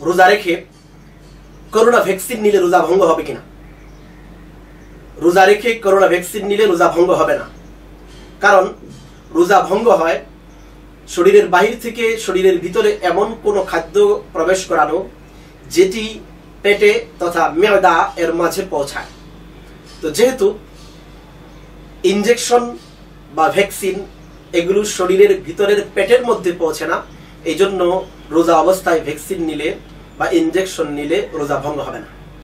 রোজা রেখে corona vaccine নিলে রোজা ভঙ্গ হবে কিনা। রোজা রেখে করোনা ভ্যাকসিন নিলে রোজা ভঙ্গ হবে না, কারণ রোজা ভঙ্গ হয় শরীরের বাহির থেকে শরীরের ভিতরে এমন কোনো খাদ্য প্রবেশ করানো যেটি পেটে তথা মেদা এর মাঝে পৌঁছায়। তো যেহেতু ইনজেকশন বা ভ্যাকসিন এগুলো শরীরের ভিতরের পেটের মধ্যে পৌঁছে না, এই জন্য রোজা অবস্থায় ভ্যাকসিন নিলে বা ইনজেকশন নিলে রোজা ভঙ্গ হবে না।